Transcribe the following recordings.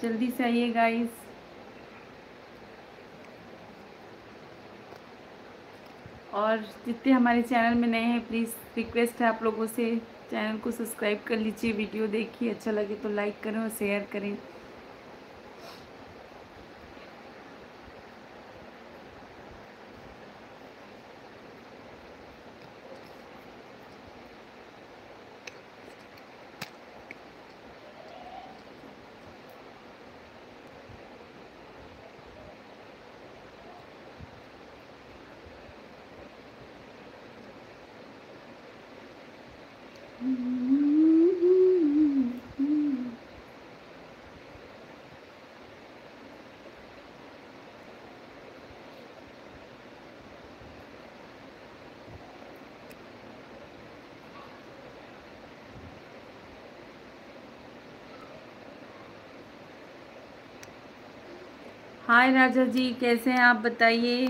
जल्दी से आइए गाइस। और जितने हमारे चैनल में नए हैं, प्लीज़ रिक्वेस्ट है आप लोगों से, चैनल को सब्सक्राइब कर लीजिए, वीडियो देखिए, अच्छा लगे तो लाइक करें और शेयर करें। हाय राजा जी, कैसे हैं आप, बताइए।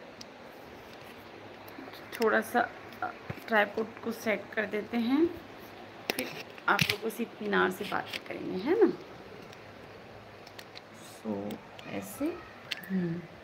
थोड़ा सा ट्राइपॉड को सेट कर देते हैं, फिर आप लोगों से इत्मीनान से बात करेंगे, है ना। सो ऐसे